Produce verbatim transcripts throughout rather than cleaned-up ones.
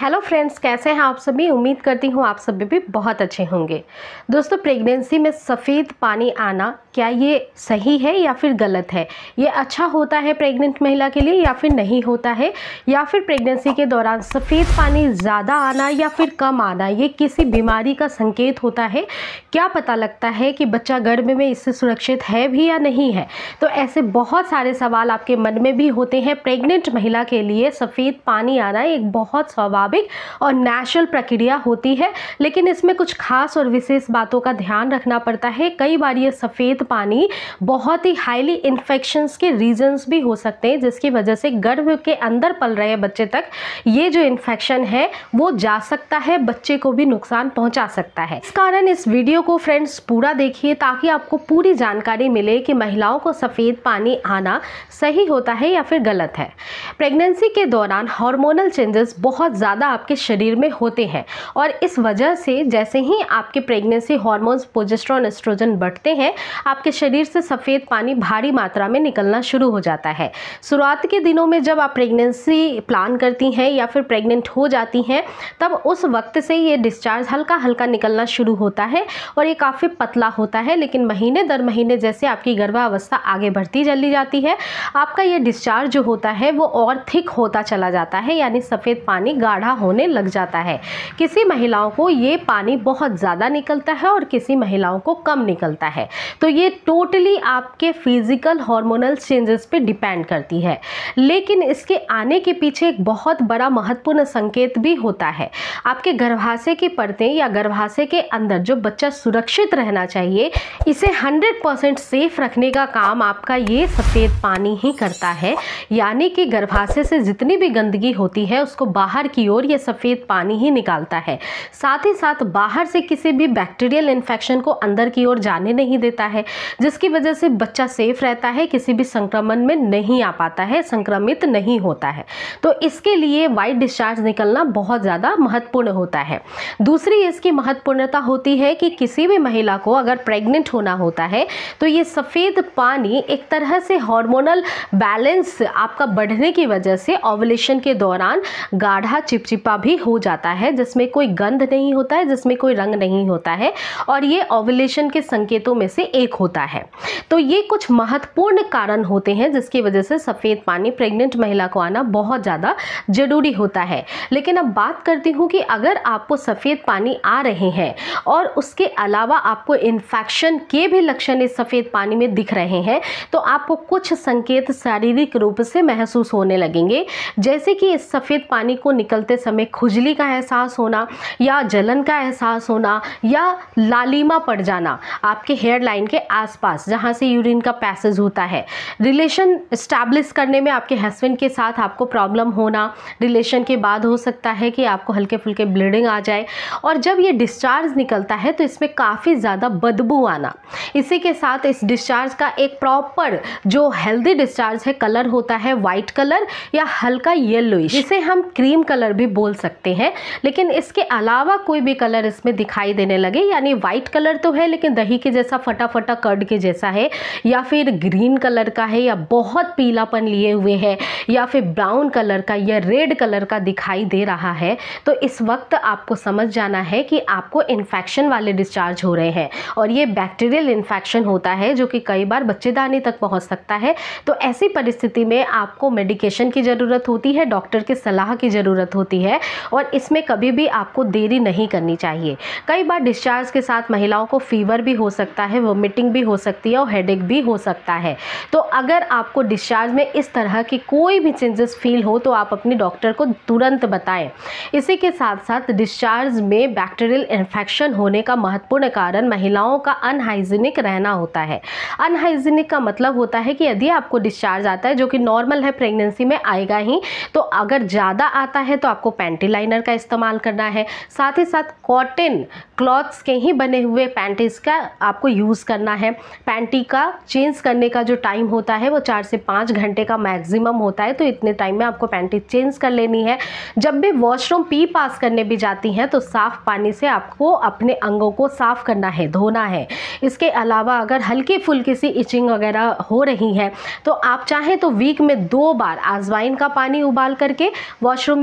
Hello friends, कैसे हैं आप सभी। उम्मीद करती हूँ आप सभी भी बहुत अच्छे होंगे। दोस्तों, प्रेगनेंसी में सफ़ेद पानी आना क्या ये सही है या फिर गलत है? ये अच्छा होता है प्रेग्नेंट महिला के लिए या फिर नहीं होता है? या फिर प्रेगनेंसी के दौरान सफ़ेद पानी ज़्यादा आना या फिर कम आना ये किसी बीमारी का संकेत होता है? क्या पता लगता है कि बच्चा गर्भ में इससे सुरक्षित है भी या नहीं है? तो ऐसे बहुत सारे सवाल आपके मन में भी होते हैं। प्रेग्नेंट महिला के लिए सफ़ेद पानी आना एक बहुत स्वाभाविक और नेचुरल प्रक्रिया होती है, लेकिन इसमें कुछ खास और विशेष बातों का ध्यान रखना पड़ता है। कई बार ये सफ़ेद पानी बहुत ही हाईली इन्फेक्शंस के रीजंस भी हो सकते हैं, जिसकी वजह से गर्भ के अंदर पल रहे बच्चे तक ये जो इन्फेक्शन है वो जा सकता है, बच्चे को भी नुकसान पहुंचा सकता है। इस कारण इस वीडियो को फ्रेंड्स पूरा देखिए ताकि आपको पूरी जानकारी मिले कि महिलाओं को सफ़ेद पानी आना सही होता है या फिर गलत है। प्रेगनेंसी के दौरान हार्मोनल चेंजेस बहुत ज़्यादा आपके शरीर में होते हैं और इस वजह से जैसे ही आपके प्रेगनेंसी हार्मोन्स प्रोजेस्टेरोन, एस्ट्रोजन बढ़ते हैं, आपके शरीर से सफ़ेद पानी भारी मात्रा में निकलना शुरू हो जाता है। शुरुआत के दिनों में जब आप प्रेगनेंसी प्लान करती हैं या फिर प्रेग्नेंट हो जाती हैं, तब उस वक्त से ये डिस्चार्ज हल्का हल्का निकलना शुरू होता है और ये काफ़ी पतला होता है। लेकिन महीने दर महीने जैसे आपकी गर्भावस्था आगे बढ़ती चली जाती है, आपका ये डिस्चार्ज जो होता है वो और थिक होता चला जाता है, यानी सफ़ेद पानी गाढ़ा होने लग जाता है। किसी महिलाओं को ये पानी बहुत ज़्यादा निकलता है और किसी महिलाओं को कम निकलता है। तो ये टोटली आपके फिजिकल हार्मोनल चेंजेस पे डिपेंड करती है। लेकिन इसके आने के पीछे एक बहुत बड़ा महत्वपूर्ण संकेत भी होता है। आपके गर्भाशय की परतें या गर्भाशय के अंदर जो बच्चा सुरक्षित रहना चाहिए, इसे हंड्रेड परसेंट सेफ रखने का काम आपका ये सफ़ेद पानी ही करता है। यानी कि गर्भाशय से जितनी भी गंदगी होती है उसको बाहर की ओर ये सफ़ेद पानी ही निकालता है। साथ ही साथ बाहर से किसी भी बैक्टीरियल इन्फेक्शन को अंदर की ओर जाने नहीं देता है, जिसकी वजह से बच्चा सेफ रहता है, किसी भी संक्रमण में नहीं आ पाता है, संक्रमित नहीं होता है। तो इसके लिए वाइट डिस्चार्ज निकलना बहुत ज़्यादा महत्वपूर्ण होता है। दूसरी इसकी महत्वपूर्णता होती है कि किसी भी महिला को अगर प्रेग्नेंट होना होता है तो ये सफ़ेद पानी एक तरह से हार्मोनल बैलेंस आपका बढ़ने की वजह से ओवुलेशन के दौरान गाढ़ा चिपचिपा भी हो जाता है, जिसमें कोई गंध नहीं होता है, जिसमें कोई रंग नहीं होता है, और ये ओवुलेशन के संकेतों में से एक होता है। तो ये कुछ महत्वपूर्ण कारण होते हैं जिसकी वजह से सफ़ेद पानी प्रेग्नेंट महिला को आना बहुत ज़्यादा ज़रूरी होता है। लेकिन अब बात करती हूँ कि अगर आपको सफ़ेद पानी आ रहे हैं और उसके अलावा आपको इन्फेक्शन के भी लक्षण इस सफ़ेद पानी में दिख रहे हैं, तो आपको कुछ संकेत शारीरिक रूप से महसूस होने लगेंगे, जैसे कि इस सफ़ेद पानी को निकलते समय खुजली का एहसास होना या जलन का एहसास होना या लालिमा पड़ जाना आपके हेयर लाइन के आसपास जहाँ से यूरिन का पैसेज होता है। रिलेशन इस्टेब्लिश करने में आपके हस्बैंड के साथ आपको प्रॉब्लम होना, रिलेशन के बाद हो सकता है कि आपको हल्के फुल्के ब्लीडिंग आ जाए, और जब ये डिस्चार्ज निकलता है तो इसमें काफ़ी ज़्यादा बदबू आना। इसी के साथ इस डिस्चार्ज का एक प्रॉपर जो हेल्दी डिस्चार्ज है कलर होता है वाइट कलर या हल्का येलोइश, जिसे हम क्रीम कलर भी बोल सकते हैं। लेकिन इसके अलावा कोई भी कलर इसमें दिखाई देने लगे, यानी वाइट कलर तो है लेकिन दही के जैसा फटा फटा कर्ड के जैसा है, या फिर ग्रीन कलर का है, या बहुत पीलापन लिए हुए है, या फिर ब्राउन कलर का या रेड कलर का दिखाई दे रहा है, तो इस वक्त आपको समझ जाना है कि आपको इन्फेक्शन वाले डिस्चार्ज हो रहे हैं। और ये बैक्टीरियल इन्फेक्शन होता है जो कि कई बार बच्चेदानी तक पहुंच सकता है। तो ऐसी परिस्थिति में आपको मेडिकेशन की ज़रूरत होती है, डॉक्टर की सलाह की ज़रूरत होती है, और इसमें कभी भी आपको देरी नहीं करनी चाहिए। कई बार डिस्चार्ज के साथ महिलाओं को फीवर भी हो सकता है, वोमिटिंग भी हो सकती है और हेडेक भी हो सकता है। तो अगर आपको डिस्चार्ज में इस तरह की कोई भी चेंजेस फील हो तो आप अपने डॉक्टर को तुरंत बताएं। इसी के साथ साथ डिस्चार्ज में बैक्टीरियल इन्फेक्शन होने का महत्वपूर्ण कारण महिलाओं का अनहाइजीनिक रहना होता है। अनहाइजीनिक का मतलब होता है कि यदि आपको डिस्चार्ज आता है, जो कि नॉर्मल है, प्रेगनेंसी में आएगा ही, तो अगर ज़्यादा आता है तो आपको पैंटी लाइनर का इस्तेमाल करना है। साथ ही साथ कॉटन क्लॉथ्स के ही बने हुए पैंटीज का आपको यूज़ करना है। पैंटी का चेंज करने का जो टाइम होता है वो चार से पाँच घंटे का मैक्सिमम होता है, तो इतने टाइम में आपको पैंटी चेंज कर लेनी है। जब भी वॉशरूम पी पास करने भी जाती हैं तो साफ़ पानी से आपको अपने अंगों को साफ़ करना है, धोना है। इसके अलावा अगर हल्की फुल्की सी इचिंग वगैरह हो रही है तो आप चाहें तो वीक में दो बार अजवाइन का पानी उबाल करके वॉशरूम में यूज़ कर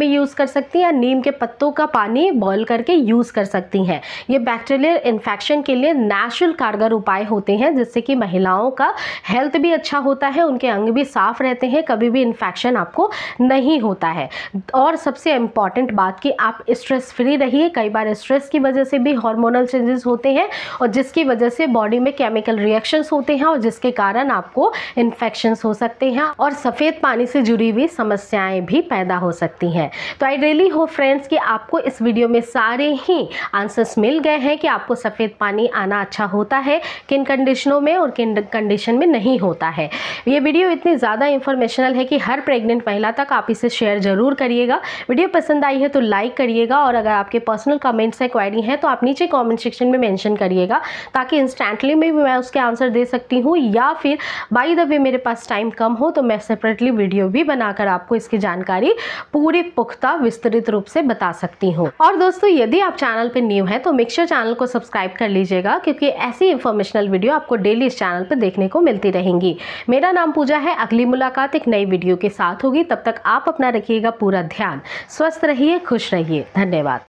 सकती हैं या नीम के पत्तों का पानी बॉईल करके यूज़ कर सकती हैं। ये बैक्टीरियल इन्फेक्शन के लिए नेचुरल कारगर उपाय होते हैं, जिससे कि महिलाओं का हेल्थ भी अच्छा होता है, उनके अंग भी साफ रहते हैं, कभी भी इन्फेक्शन आपको नहीं होता है। और सबसे इम्पॉर्टेंट बात कि आप स्ट्रेस फ्री रहिए। कई बार स्ट्रेस की वजह से भी हार्मोनल चेंजेस होते हैं और जिसकी वजह से बॉडी में केमिकल रिएक्शंस होते हैं और जिसके कारण आपको इन्फेक्शंस हो सकते हैं और सफ़ेद पानी से जुड़ी हुई समस्याएं भी पैदा हो सकती हैं। तो आई रियली होप फ्रेंड्स कि आपको इस वीडियो में सारे ही आंसर्स मिल गए हैं कि आपको सफ़ेद पानी आना अच्छा होता है, किन कंडीशनों में और किन कंडीशन में नहीं होता है। ये वीडियो इतनी ज़्यादा इंफॉर्मेशनल है कि हर प्रेग्नेंट महिला तक आप इसे शेयर जरूर करिएगा। वीडियो पसंद आई है तो लाइक करिएगा और अगर आपके पर्सनल कमेंट्स या क्वेरी हैं तो आप नीचे कमेंट सेक्शन में मेंशन करिएगा, ताकि इंस्टेंटली में भी मैं उसके आंसर दे सकती हूँ, या फिर बाय द वे मेरे पास टाइम कम हो तो मैं सेपरेटली वीडियो भी बनाकर आपको इसकी जानकारी पूरी पुख्ता विस्तृत रूप से बता सकती हूँ। और दोस्तों, यदि आप चैनल पर न्यू हैं तो मेक श्योर चैनल को सब्सक्राइब कर लीजिएगा, क्योंकि ऐसी इंफॉर्मेशनल वीडियो आपको डेली इस चैनल पर देखने को मिलती रहेंगी। मेरा नाम पूजा है। अगली मुलाकात एक नई वीडियो के साथ होगी। तब तक आप अपना रखिएगा पूरा ध्यान। स्वस्थ रहिए, खुश रहिए। धन्यवाद।